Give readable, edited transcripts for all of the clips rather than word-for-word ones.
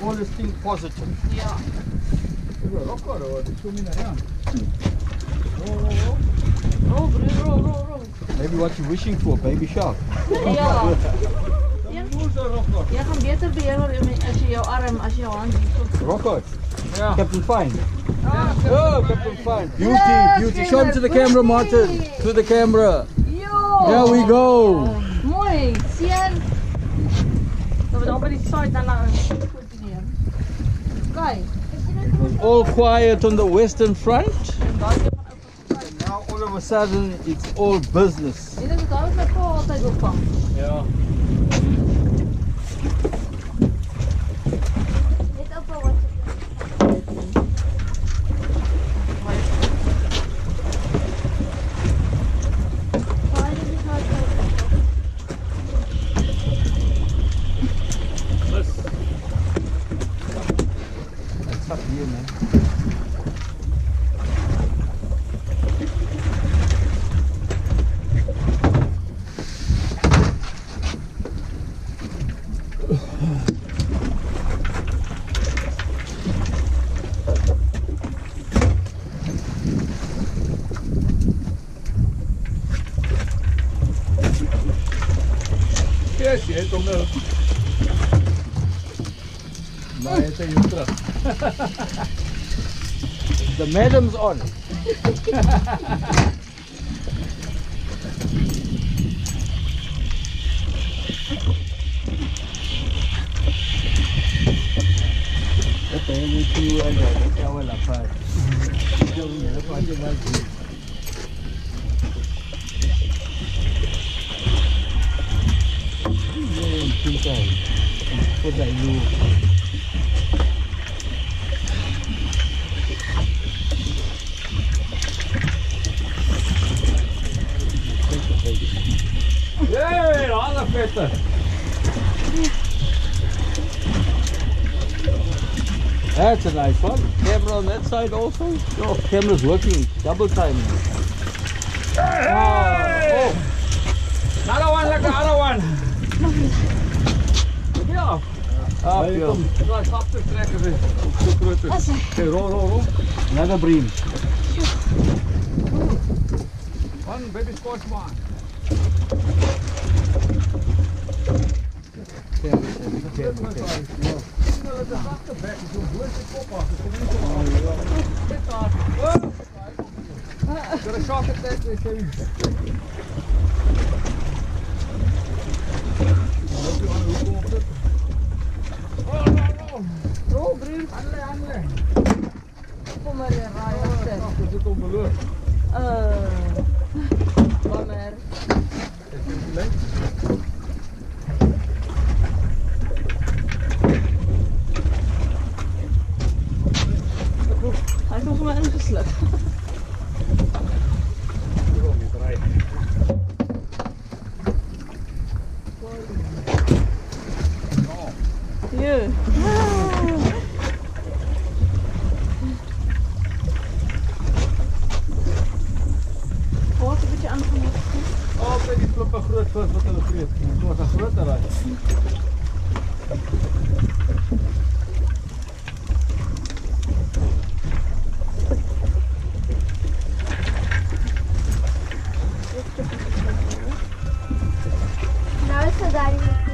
always think positive. Yeah. Roll. Maybe what you're wishing for, baby shark. Ja. Jy gaan beter beheer as jy jou arm, as jy jou hand hier. Rocco. Yeah. Captain Fine. Oh, Captain Fine. Beauty. Show him to the camera, Martin. To the camera. Jo. There we go. Mooi. Sien. Dat we dan by die side dan nou goed neem. Kyk. It was all quiet on the western front. En daai een van ou And now all of a sudden it's all business. Jy dink dit hou my pa altyd opvang. Yeah. Net op wat. That's up here, man. Yes, jy het hom nou. Maar hy het jou terug. The madam's on. Okay, we do our lapad. Hey, alle vette. That's a nice one. Camera on that side also. Oh, camera's working double time. Hey! Another one like the other one. Ja. Up here. Ja, ik heb te trekken. Zo groot is. Okay, roll. Another bream. One baby squash one. Got a shark attack there, Kevin. Rol broer. Handle. Kom maar hier raai agter. Dat zit op beloor. Jammer. Hij is nog maar ingeslukt. Wat een beetje aangemoedigd. Altijd die klippe groot vis wat hulle vreet. Dit was 'n groter raai. Nou is het daar niet meer.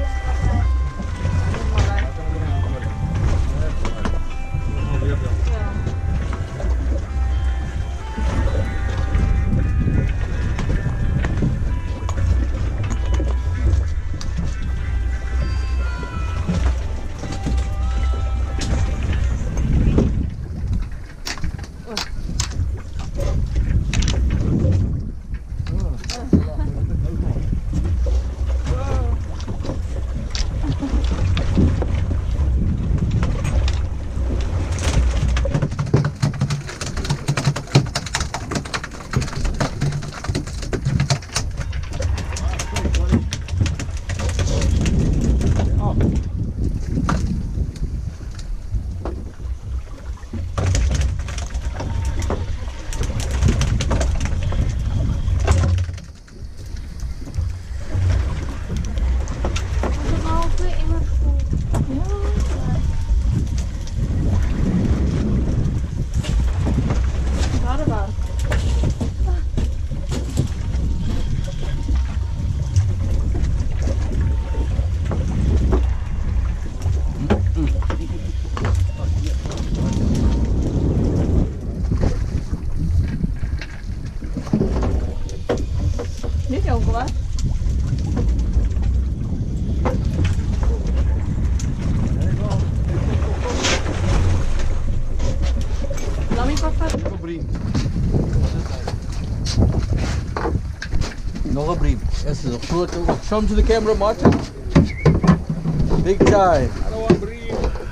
This is a fruit. Show him to the camera, Martin. Big time. I don't want to breathe.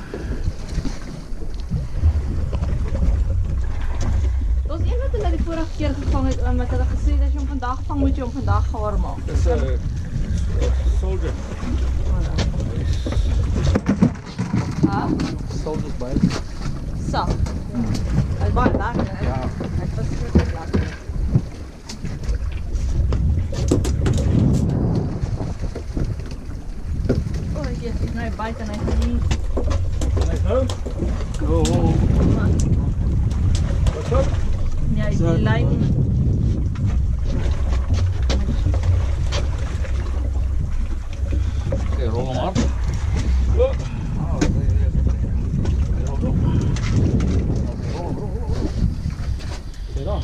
Dat was één wat hulle die vorige keer gevang het, met hulle gesê dat jy hom vandag vang, moet jy hom vandag gaar maak. Dis 'n soldier. Ha? Soldiers by. So. Hy is baie lekker. Ja. Hy was vreeslik lekker. Oh, hier is nou buite en hy gaan nie. Nice nou. Oh. What's up? Ja, hy So- die lyn. Okay, rol hem af. Oh. Sit down.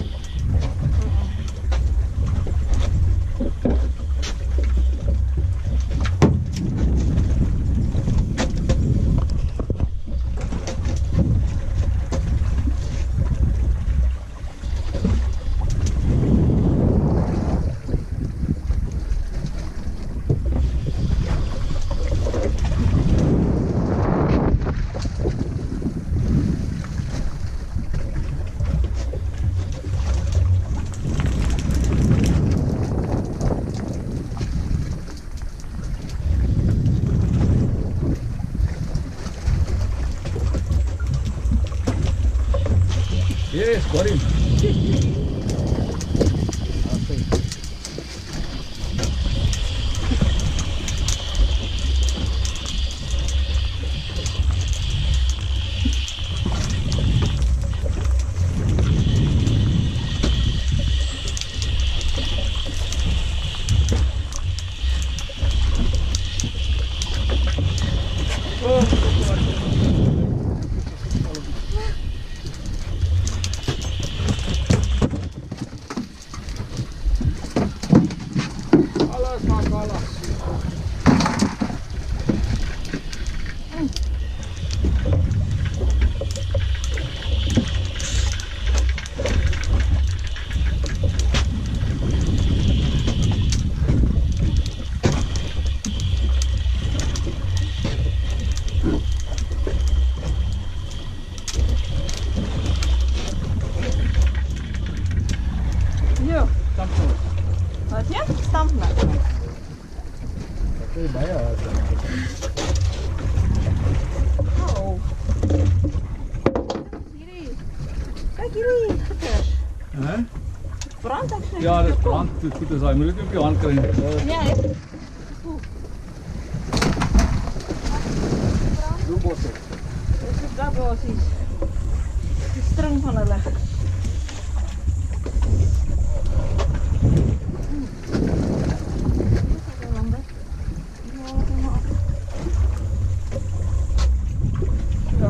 Yes, got him. Alles maak alles. Jo, Dank je. wat jy? Stamp my. Okay, baie. Oh. Hierdie. Kyk hierdie gitters. Hè? Brand ek sê. Ja, dis brand. Dis goed as hy moet dit op jou hand kry. Ja, hè. Bloembosse. Dis is daar basies. Die string van hulle. Ja.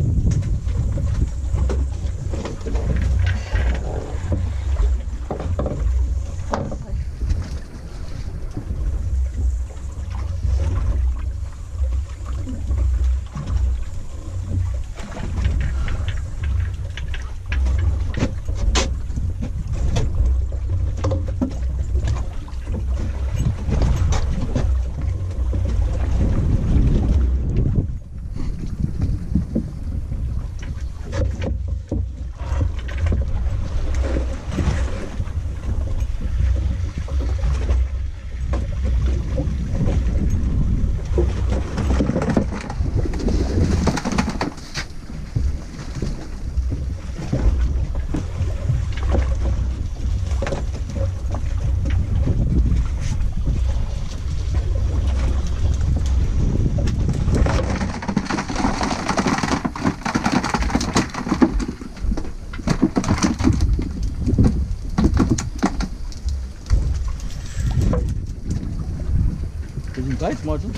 Is hij bijt, Martin?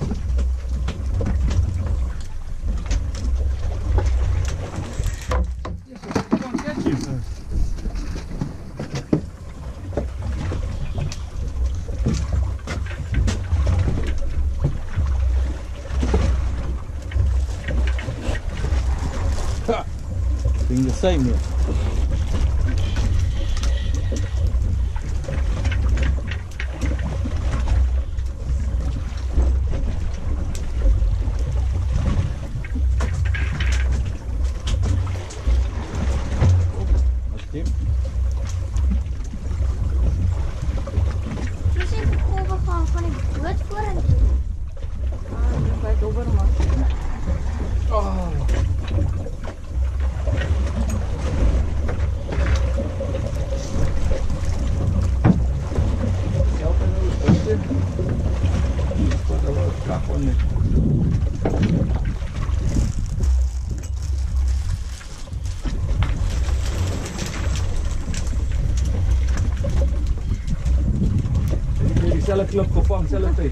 Doing the same here. dobber maar. Oh. Dieselfde klip gevang, selfde tyd.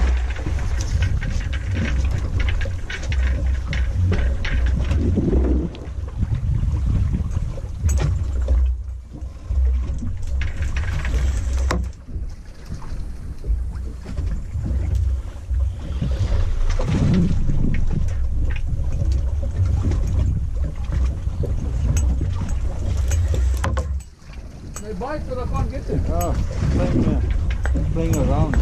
They bite, but I can't get them. Oh, playing around.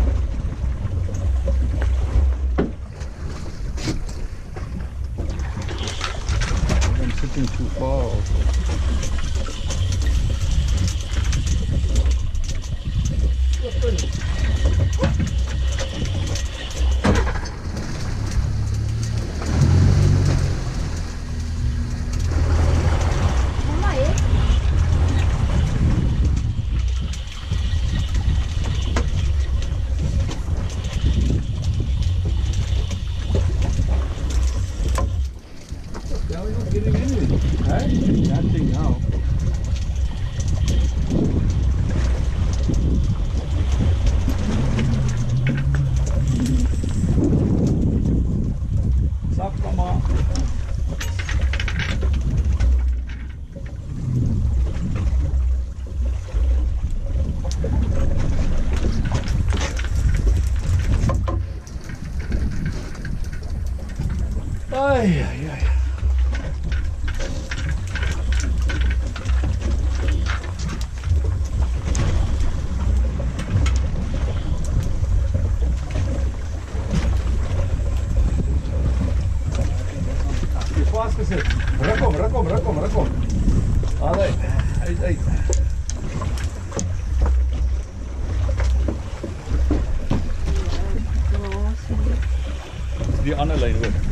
I'm sitting too far also. Mama, eh? Now we're not getting anything. Hey? Nothing now. Suck, mama. Ay, ay, ay. Je vastgezet. Ruk om. Allee, uit. Die ander lyn hoor.